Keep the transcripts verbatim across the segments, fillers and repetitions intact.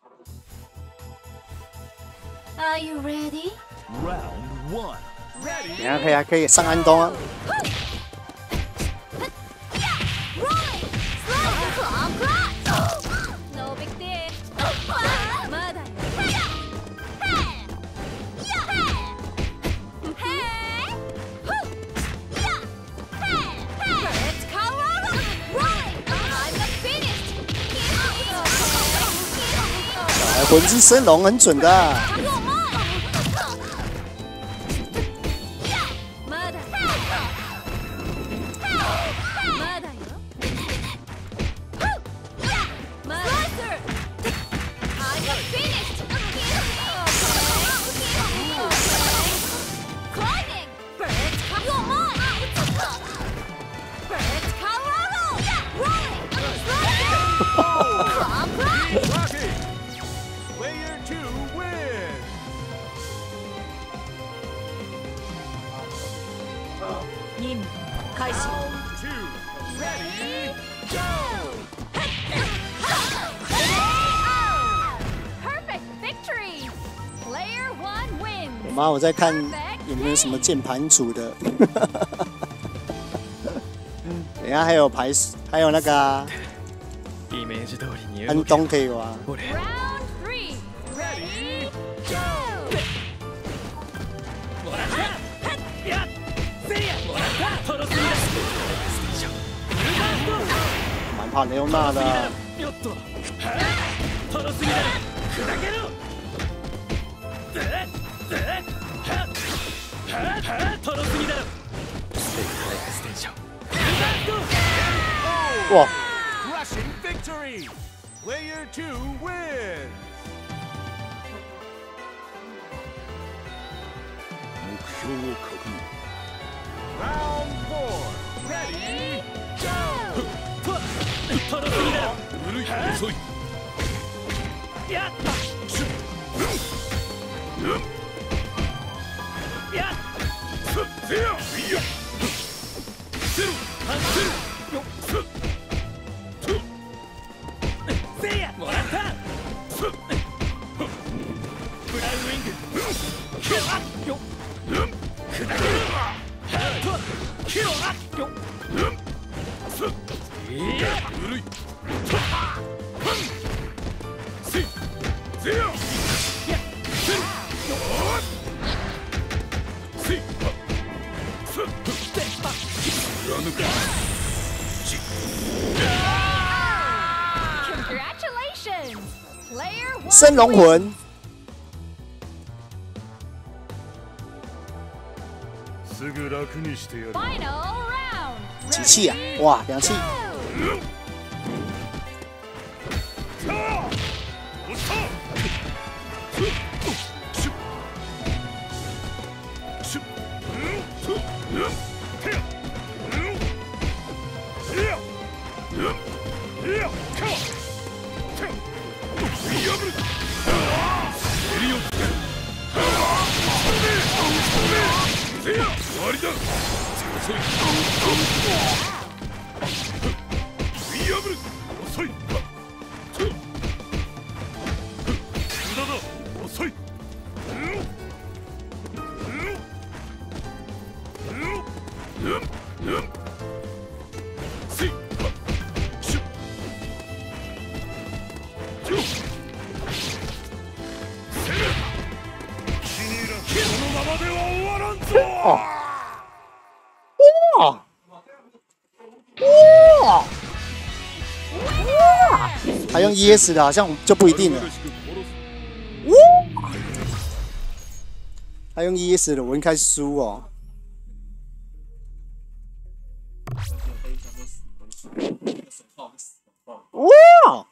Are you ready? Round one. 等下可以还可以上安东啊。 魂之升龙很准的、啊。妈，我在看有没有什么键盘组的。等一下还有排，还有那个、啊、安东可以玩。蛮怕雷欧娜的。 哇 ！Crushing victory! Player two wins. 目標を確認。Round four. Ready? Go! 軽すぎだ。古い。遅い。やった。やっ。せや。いや。せろ。せろ。 もらったブラウンウィングよっ砕けるキロアよっいや古いせいぜややせるよっせいすって貫くち升龙魂，机器啊！哇，两气！哦，哇，哇，哇！还用 E S 的，好像就不一定了。哇！还用 E S 的，我应该输哦。哇！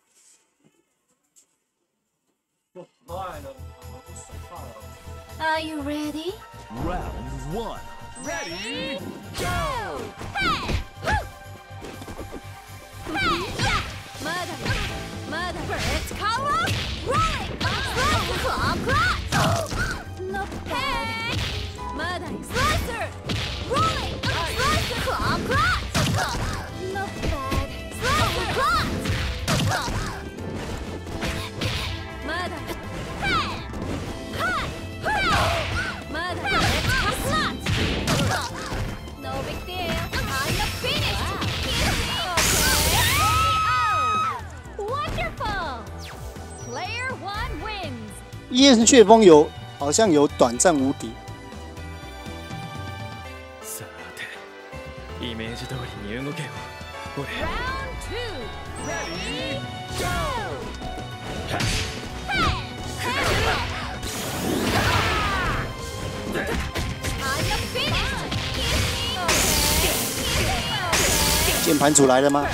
Are you ready? Round one. Ready? Go! Hey! Hey! Mother! Mother! Birds color! Rolling! Claw! Claw! No bad! Mother! Slicer! Rolling! Slicer! Claw! Claw! No bad! Slicer! Claw! Player one wins. 夜旋风有好像有短暂无敌。 さて、イメージ通りに動けよ。俺。 Round two. Ready? Go. I'm finished. 键盘组来了吗？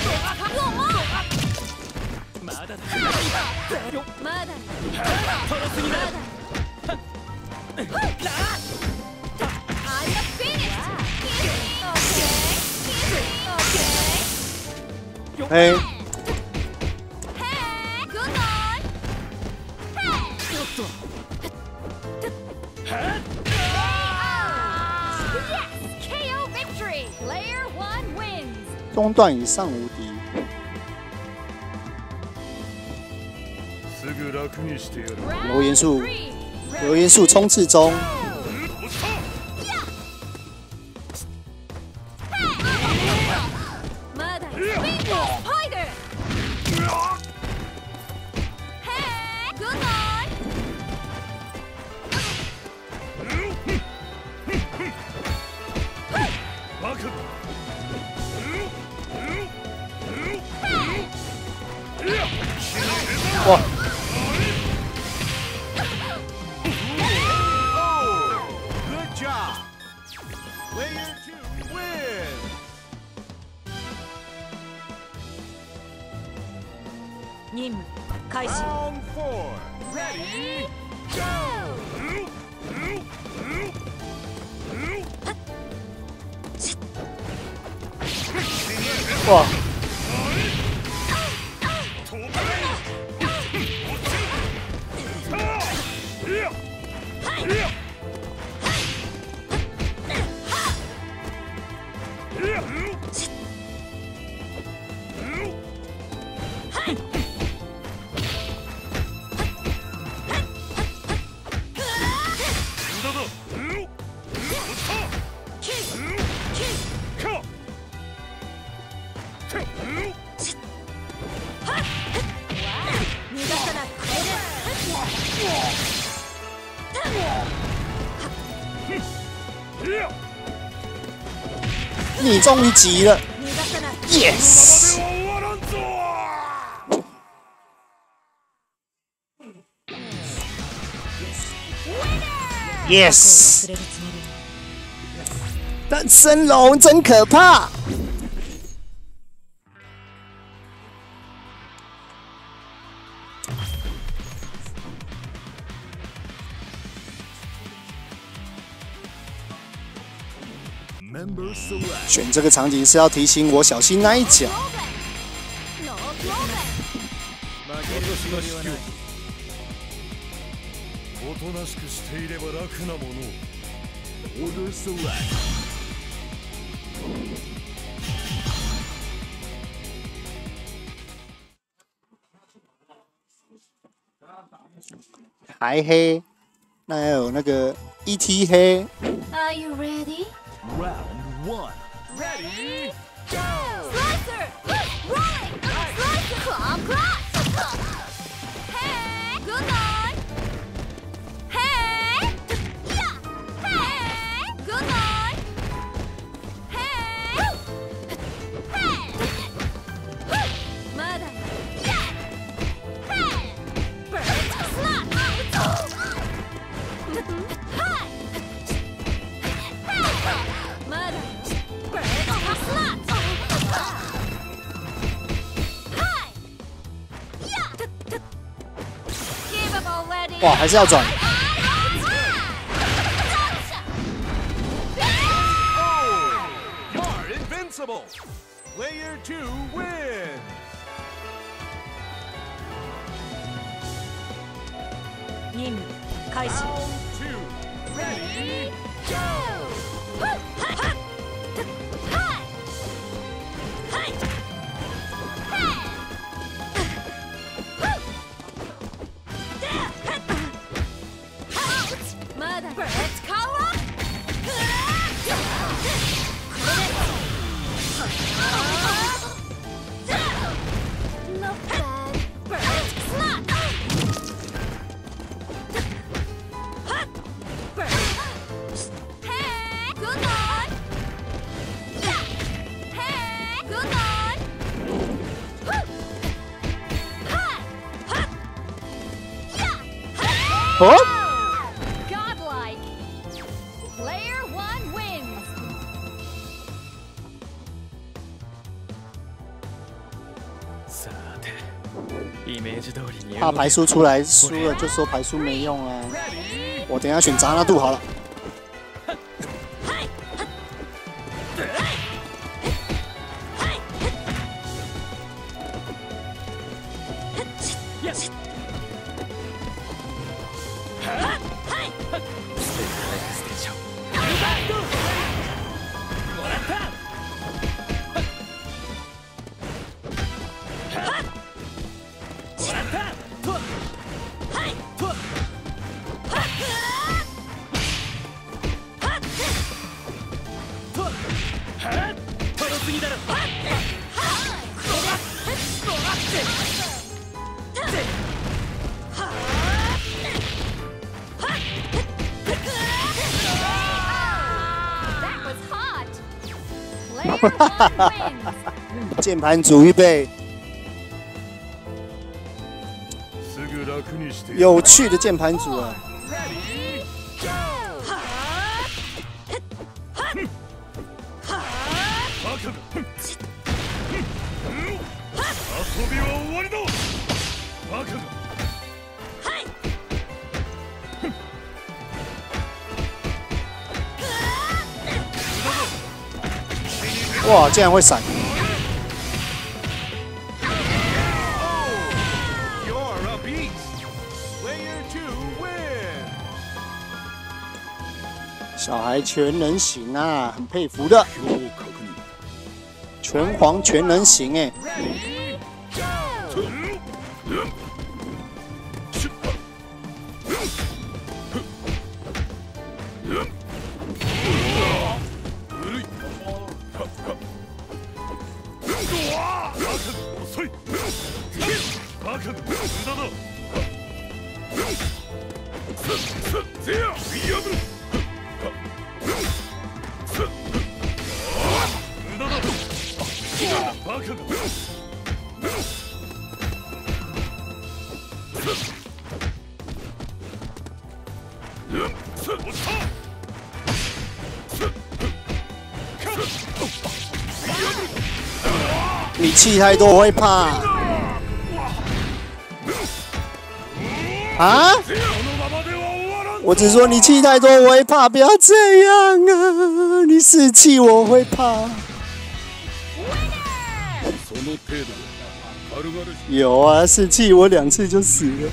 まだだ。 まだ。 トロすぎだ。 I'm finished. 哎， Hey, good on. Hey. ちょっと。 Yes, K O victory. Player one wins. 中段以上无敌。 すぐ楽にしてやる。 Round 留言数 three. 留言数冲刺中。 まだ。Bingo Spider. Hey, good on. バカ。 哇！ Good job. Player two win. 任務開始。 Round four. Ready? Go. 哇！ 逃がさない。 你终于急了逃がさない。 ，yes！ 終わらんぞ。 Yes， 忘れるつもり。 但升龙真可怕。选这个场景是要提醒我小心那一脚。 No problem. おとなしくしていれば楽なもの。Order select. 还黑，那还有那个 E T 黑。 Are you ready? Round one. Ready? Go. Slicer! Rolling! Slicer! Claw cross! Hey! Good on! Hey! Yeah! Hey! Good on! Hey! Hey! Mother! Yeah! Hey! Bird! Snap! Hi! Hey! Mother! Bird! Snap! Hi! Yeah! Give up already! 哇，还是要转。 You're invincible. Player two wins. 任務開始。 Round two. Ready? Go. Mother! Let's cover! Not bad. Bird snap! 哦， Godlike. Player one wins. さて、イメージ通りに。 怕牌输出来，输了就说牌输没用啊。我等一下选扎纳杜好了。 That was hot. Player one wins. 键盘组预备， すぐ楽にして。 有趣的键盘组啊！ Ready, go. バカだ。遊びは終わりだ。バカだ。 哇，竟然会闪！ You're a beast. Player two win. 小孩全能型啊，很佩服的， 今日確認。 拳皇全能型哎。 Ready, go. 遅い。バカだ。無駄だ。せや、破る。無駄だ。バカだ。落ちた。 你气太多我会怕啊！我只说你气太多我会怕，不要这样啊！你士气我会怕。有啊，士气我两次就死了。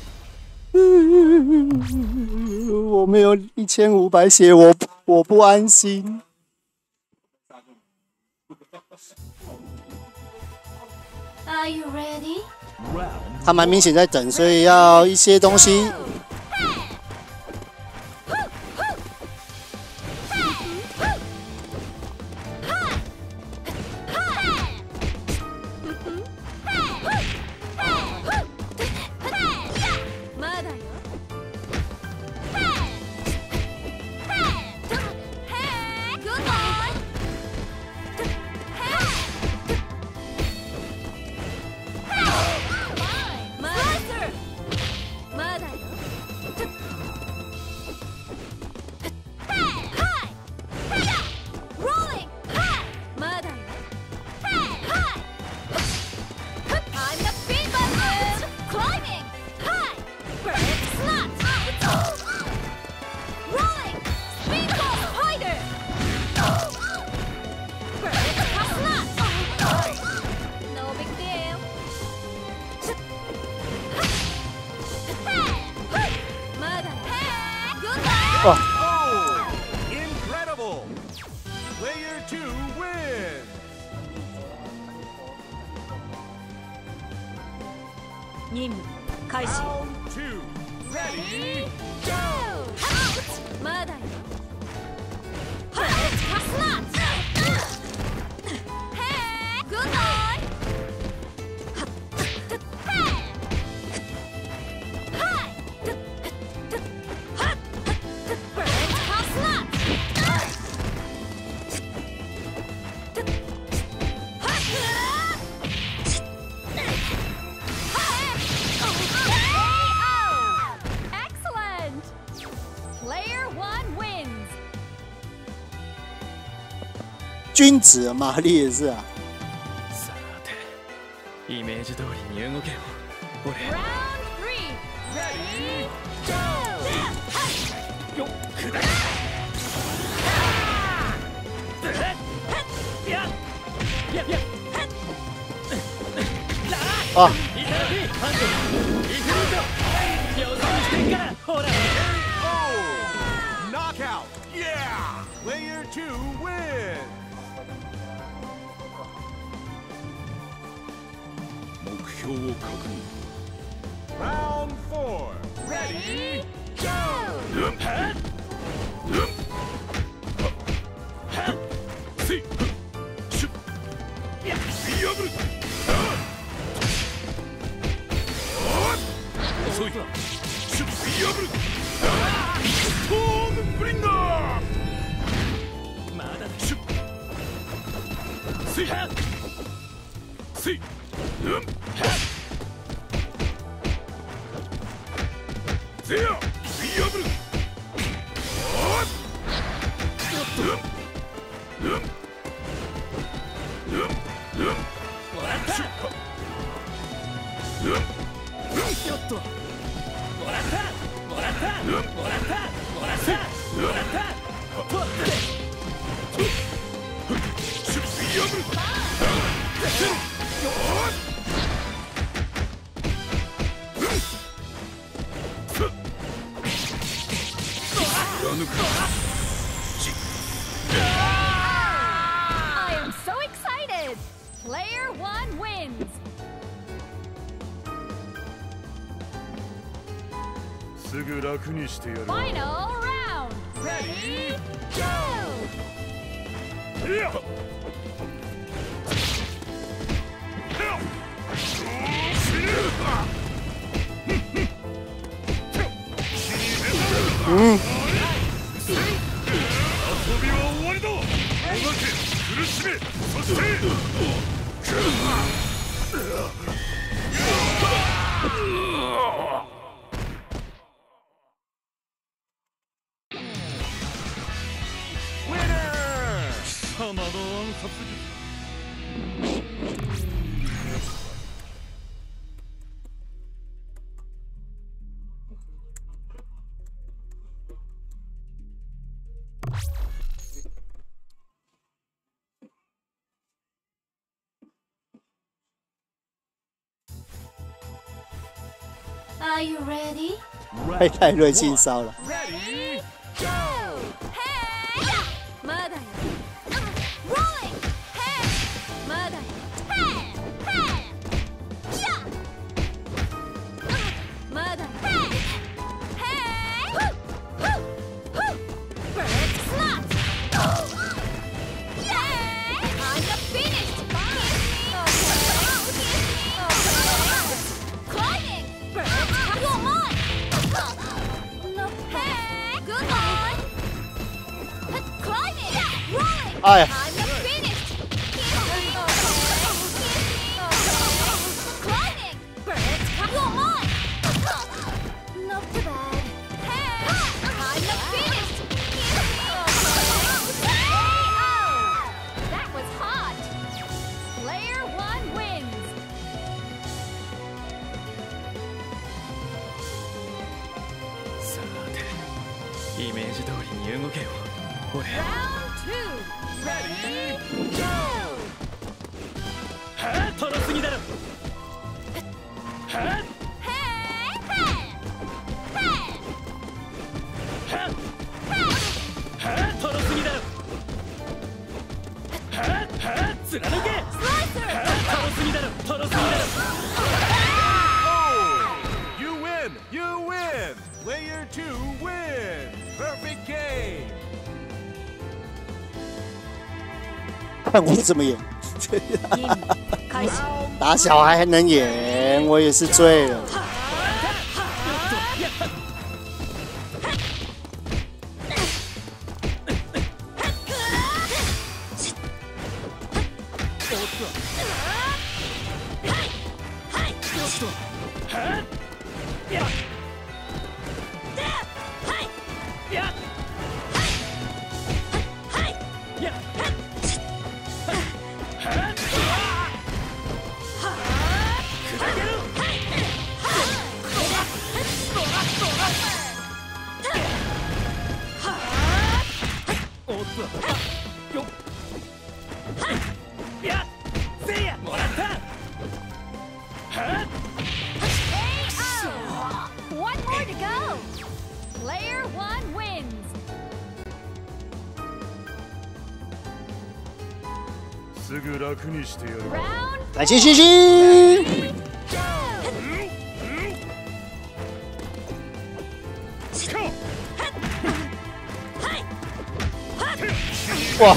我没有一千五百血，我我不安心。 Are you ready? 他蛮明显在等，所以要一些东西。哇！ Oh, incredible! Player two wins. 任務開始。 Round two. Ready, go! まだよ。Excellent! 均值啊，玛丽也是啊。 さて、イメージ通りに動けよ。俺。 Round three. Ready, go! よっ、くだれ。や、や、や。 あ。 イタラピー、ハンド。イフリート。予想してんから、ほら。 Oh! Knockout! Yeah! Player two wins! 目標を確認。 Round four. Ready, go! うん、はっ。うん。はっ。せい。シュッ。や、破る。遅い。シュッ、破る。ストームブリンガー。まだだ。シュッ。せい。はっ。せい。うん。はっ。せや。破る。おっ。うん。うん。うん。うん。もらった。うん。うん。よっと。もらった。もらった。もらった。もらった。もらった。とって。シュッ、破る。よっ。 I am so excited! Player one wins! すぐ楽にしてやる。 Final round! Ready, go! いや。 うん。 遊びは終わりだ。もがけ、苦しめ、そして。 ハマド暗殺術。 Are you ready? 被泰瑞性骚扰。 Ready, Go! Hey! まだよ。Rolling! Hey! まだよ。Hey! Hey! しゃ！まだよ。Hey! Hey! Bird slot! Yay! I'm not finished! Climbing! Bird, you're mine! No, hey! Good one! Climbing! Rolling! 哎呀， I'm not finished! Climbing! Bird, you're mine! Not too bad. Hey! I'm not finished! That was hot! Player one wins! さて、イメージ通りに動けよ。俺。 Round two! Ready, go! はあ、とろすぎだろ。はあ。 Hey! Hey! Hey! はあ。はあ、とろすぎだろ。はあ。はあ、貫け。は Slicer! あ、とろすぎだろ。とろすぎだろ。 Oh! You win! You win! Player two wins! Perfect game! 看我怎么演。 任務開始。 打小孩还能演，我也是醉了。 すぐ楽にしてやる。 Round 感谢星星。 哇！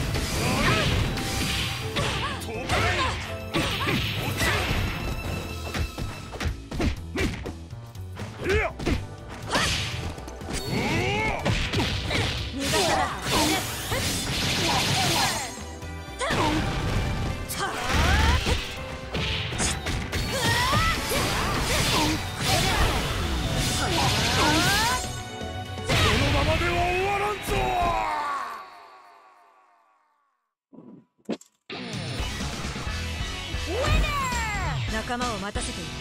仲間を待たせている。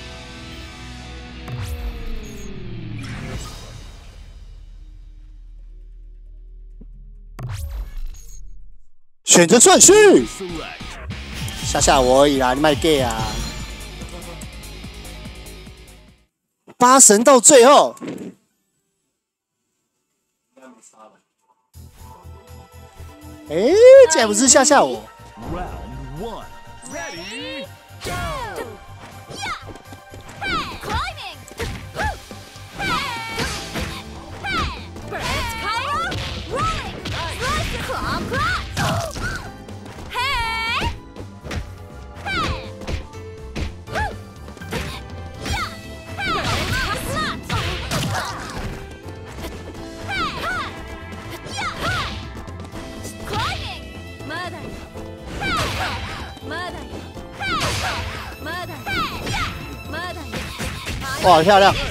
选择顺序，吓吓我而已啦，你卖 gay 啊！八神到最后，哎、欸，竟然不是吓吓我。 Round one, ready, go! Wow, 哇，漂亮！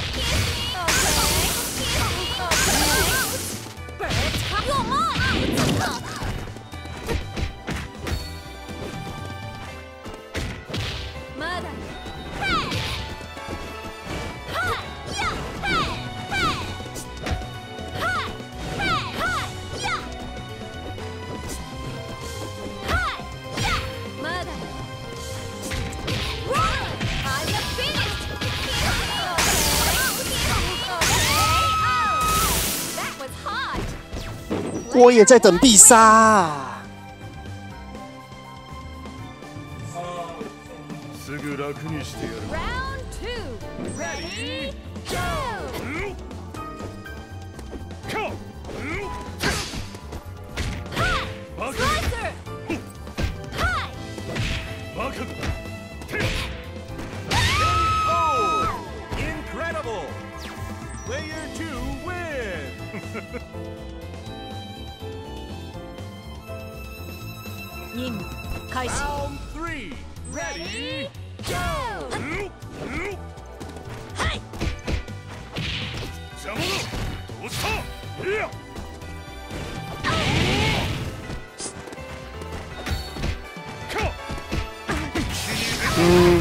我也在等必杀。 すぐ楽にしてやる。 Round two, ready, go! Go! Slicer! Hi! Oh! Incredible! Player two wins! 任務開始。 Round three, ready, go! 邪魔だ。落ちた。いや。か。 嗯。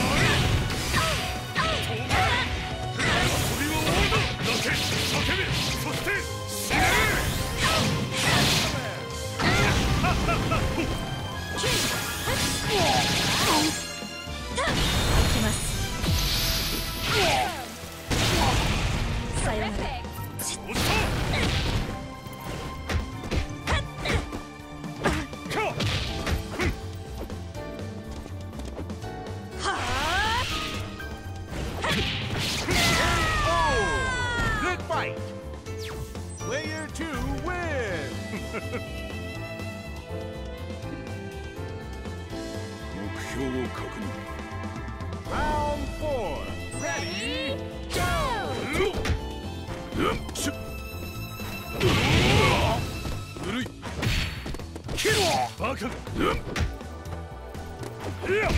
Player two wins! 目標を確認。 Round four, ready, go! 古い。キロバカ。いや。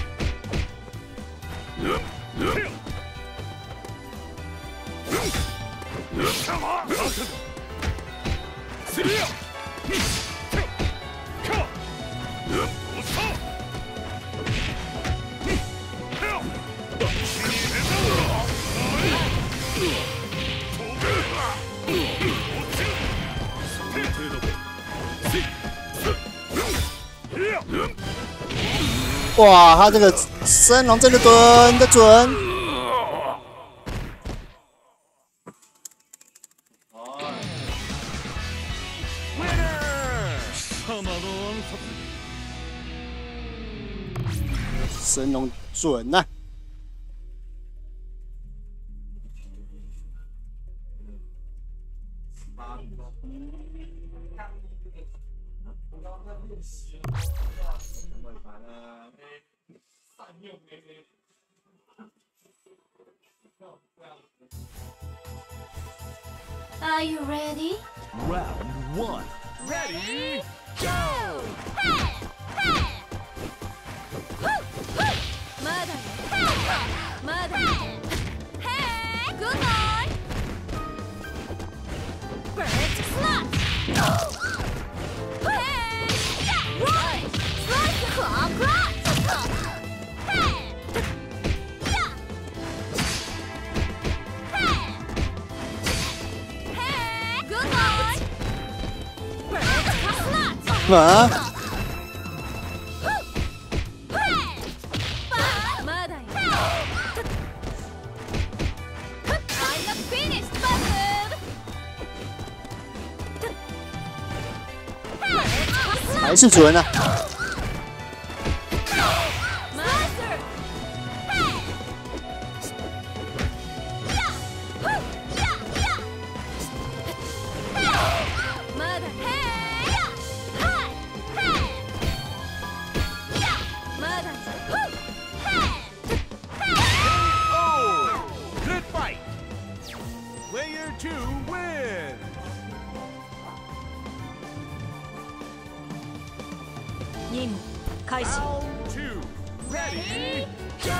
哇，他这个升龙真的准的准。 様の暗殺神龙准呐、啊！ Are you ready? Round one. Ready, go! Hey! Hey! Woo! Woo! まだよ。まだよ。Hey! Good night! Bird slot! Hey! Right! Slice! Claw! Cross! Hey! Yeah! Hey! Hey! Good night! Bird slot! 啊！ まだよ。I'm not finished, bastard! 还是准啊！ Master! Hey! Yeah! Yeah! Yeah! Hey! まだ Hey! Yeah! Hi! Hey! Yeah! まだ Hey! Oh! Good fight! Player two wins! 任務開始。 Round two. Ready, go!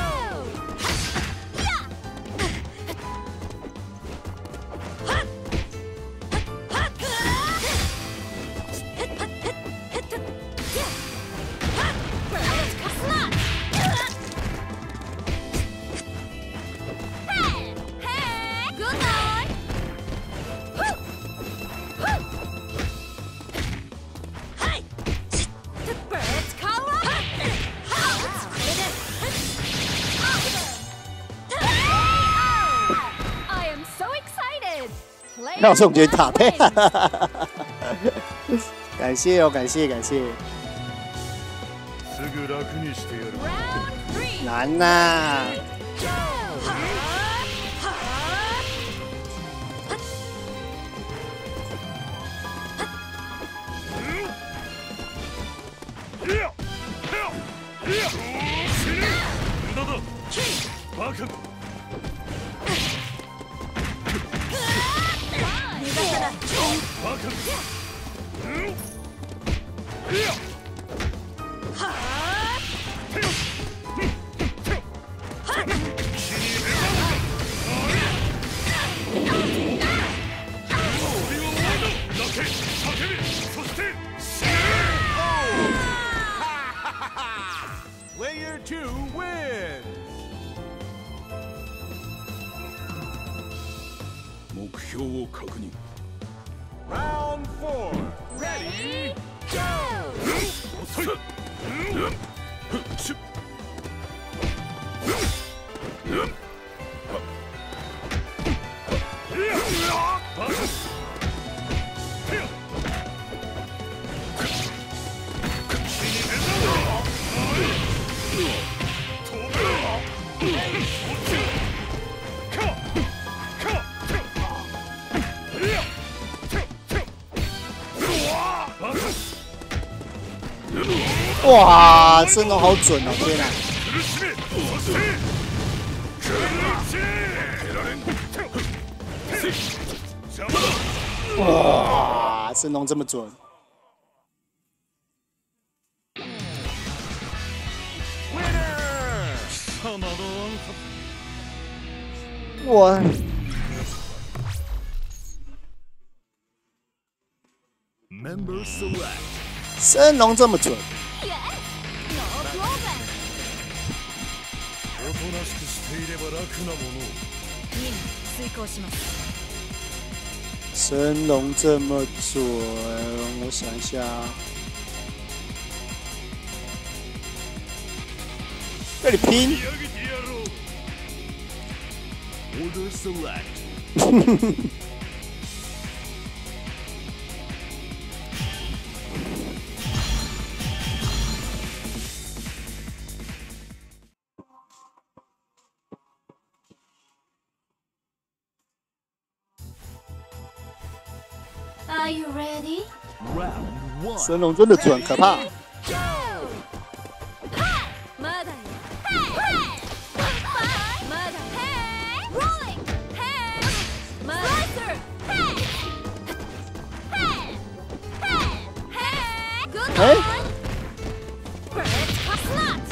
I am so excited! 让宋军塔配，感谢哦，感谢感谢， すぐ楽にしてやる。 Round three! 难呐、 いや、いや、いや、死ぬ。無駄だ。バカだ。バカだ。うん。いや。Player two wins! 目標を確認。 Round four. Ready, go! 遅い。うんしゅうんバカ。 哇，真的好准哦！天哪！哇，神龙这么准！我 Member select。 神龙这么准， Yes! No problem! おとなしくしていれば楽なもの。 任務遂行します。 神龙这么准，我想一下，跟你拼。 仕上げてやろう。 Order select。 Are you ready? Round one. 神龙真的准，可怕。 まだよ。まだ。Rolling. Slicer. Good 哎 one. Slot.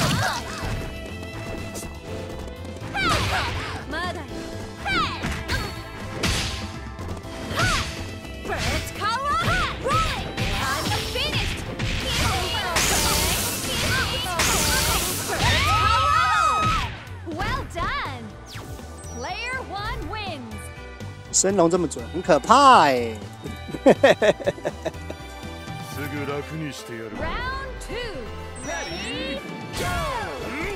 まだよ。Birds color. Rolling. I'm finished. Well done. Player one wins. 神龙这么准，很可怕哎。 すぐ楽にしてやる。 Round two. Ready? Go.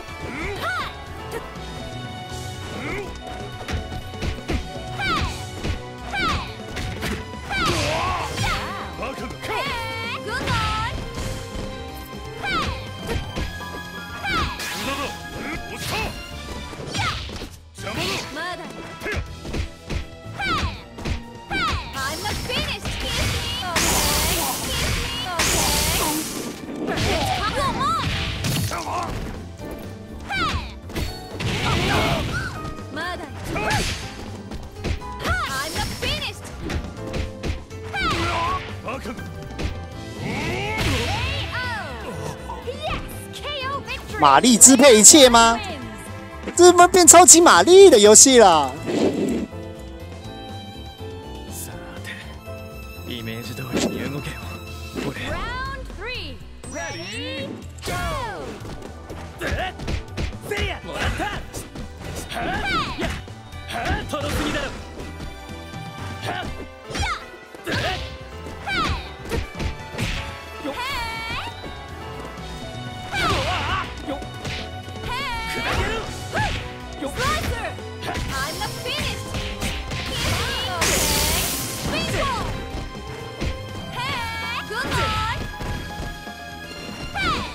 Good one. まだよ。I'm not finished. Come on. まだよ。I'm not finished. Yes, K O victory. 玛丽支配一切吗？ Wins. 这他妈变超级玛丽的游戏了。 さて、イメージ通りに動けよ。俺。 Round three. Ready? Go. せいや、もらった。はあ、や、はあ、届すぎだろ。はあ、よっ。よっ。砕ける。 Slicer! I'm not finished! Bingo! Hey! Good one! Hey!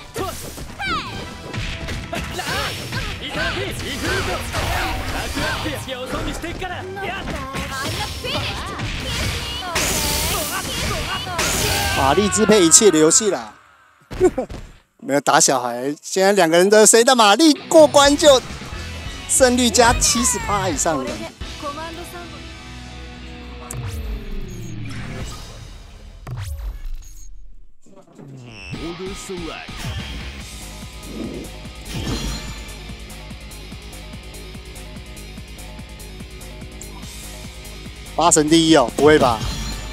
なあ、いただき、リクルート。ラクラってよそ見してっから。やっ。 I'm not finished! 玛丽支配一切的游戏啦。没有打小孩，现在两个人的谁的玛丽过关就胜率加七十趴以上的。 これでコマンドさんも Order select. 八神第一哦，不会吧？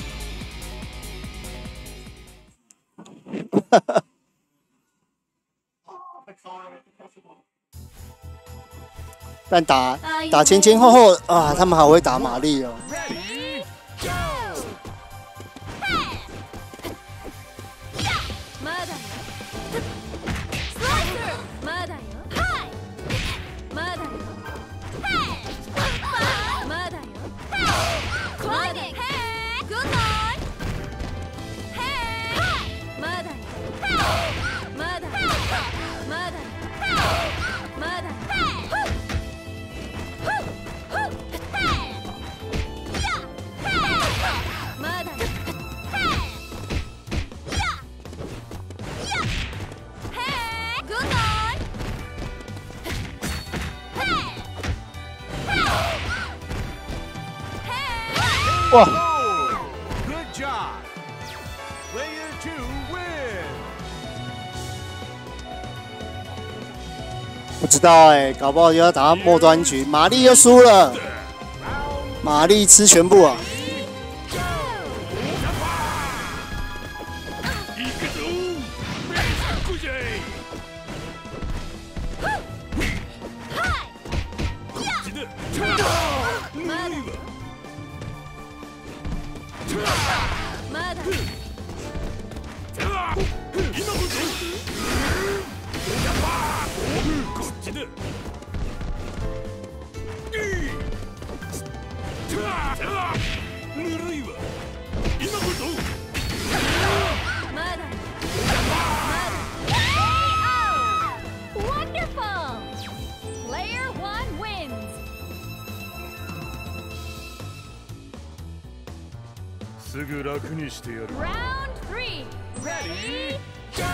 但打打前前后后啊，他们好会打玛丽哦。 Ready? Go! まだよ。Slicer! まだよ。まだよ。まだよ。Climbing! Good one! まだよ。まだよ。まだよ。まだよ。まだよ。Good one! 哇！ Good job. Player two win. 不知道哎、搞不好又要打到末端局，玛丽又输了，玛丽吃全部啊！ 行くぞ。レッツゴーじゃい。こっちだ。 まだよ。まだよ。 今こそ。こっちだ。ぬるいわ。今こそ。 まだよ。Wonderful! Player one wins. すぐ楽にしてやる。 Round three. Ready, go!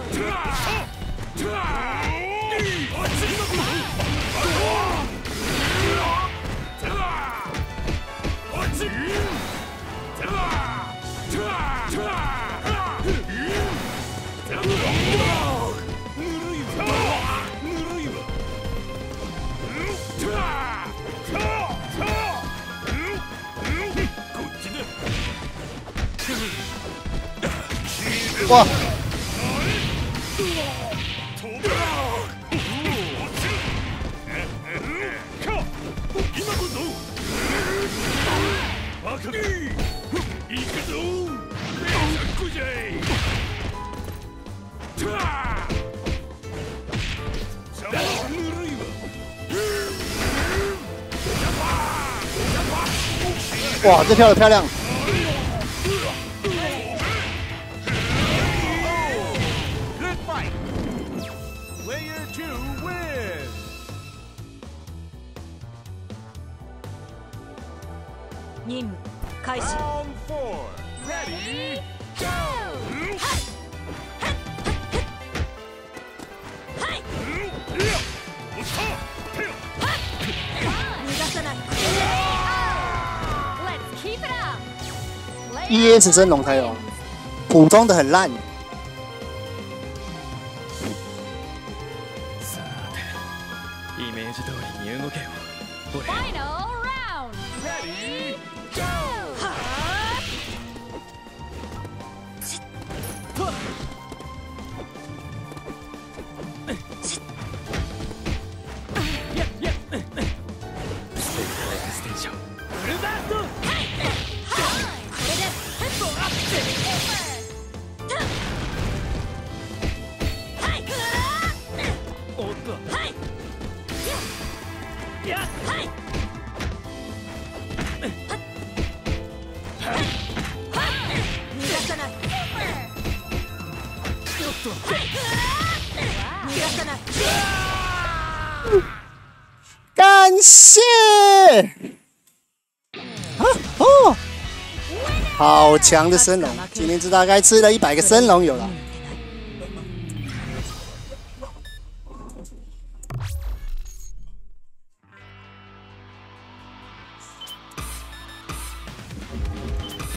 哇！哇，这跳的漂亮！ 任務開始。 Round four. Ready, go! 逃がさない。 Let's keep it up. E S 真龙才有，普通的很烂。 さて、イメージ通りに動けよ。俺。 Final round. Ready, go! ステーション。ブルバースト。 おっと。いや。 逃がさない。逃がさない。 感谢。啊哦，好强的升龙！今天这大概吃了一百个升龙有了。